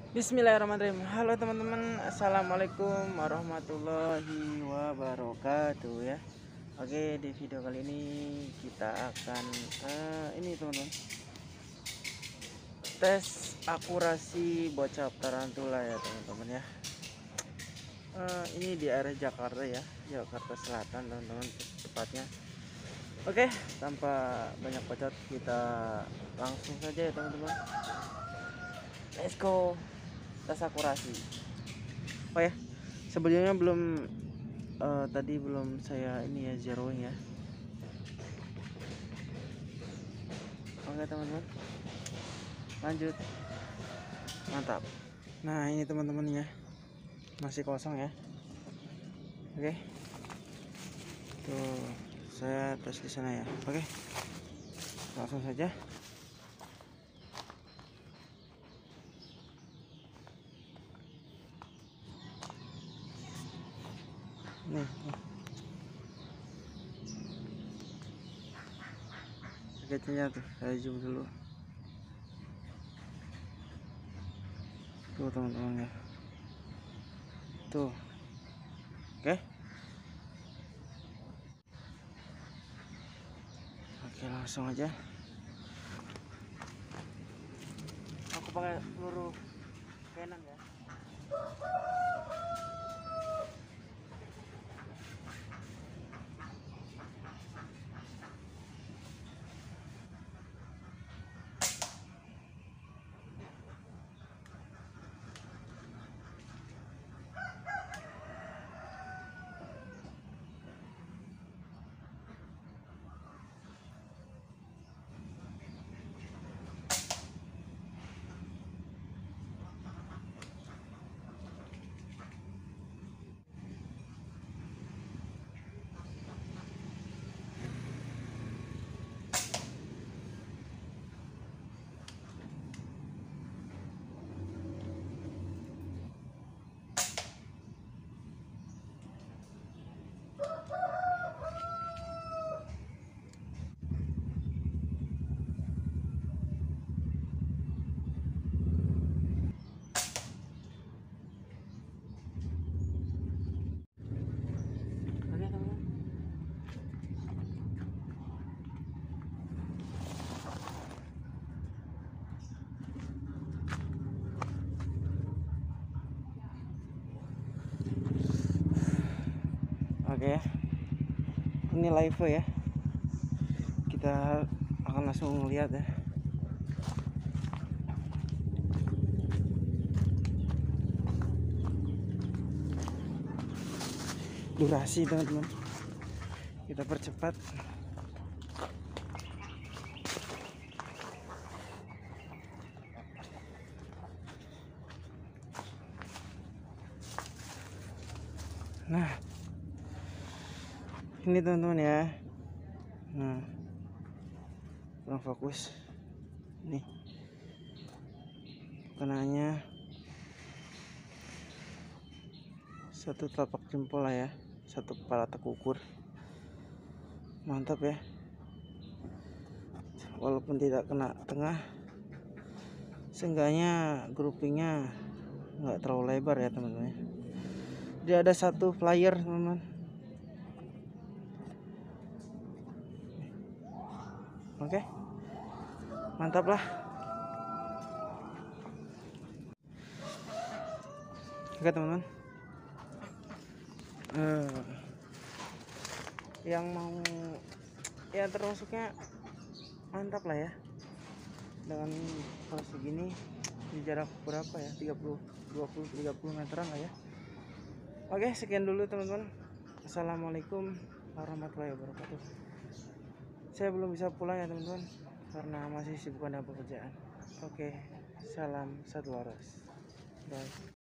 Bismillahirrahmanirrahim. Halo teman-teman, assalamualaikum warahmatullahi wabarakatuh ya. Oke, di video kali ini kita akan ini teman-teman, tes akurasi bocap tarantula ya teman-teman ya. Ini di area Jakarta ya, Jakarta Selatan teman-teman tepatnya. Oke, tanpa banyak bacot kita langsung saja ya teman-teman. Let's go. Tes akurasi. Oh ya, sebelumnya tadi belum saya ini ya zeroing ya. Oke teman-teman, lanjut. Mantap. Nah ini teman-teman ya, masih kosong ya. Oke, tuh saya tes di sana ya. Oke, langsung saja. Nih. Paketnya tuh saya zoom dulu. Tuh teman-teman ya. Tuh. Oke. Oke, langsung aja. Aku pakai peluru Canon ya. Oke teman-teman. Oke ya. Ini live ya. Kita akan langsung lihat ya. Durasi teman-teman, kita percepat. Nah ini teman-teman ya. Nah kurang fokus nih kenanya satu telapak jempol lah ya, satu kepala tekukur. Mantap ya, walaupun tidak kena tengah, seenggaknya groupingnya nggak terlalu lebar ya teman-teman. Dia ada satu flyer teman-teman. Oke, mantap lah. Oke teman-teman, yang mau ya termasuknya mantap lah ya, dengan kalau segini di jarak berapa ya, 30 meteran lah ya. Oke, sekian dulu teman-teman. Assalamualaikum warahmatullahi wabarakatuh. Saya belum bisa pulang ya teman-teman, karena masih sibuk dengan pekerjaan. Oke, salam satu laras. Bye.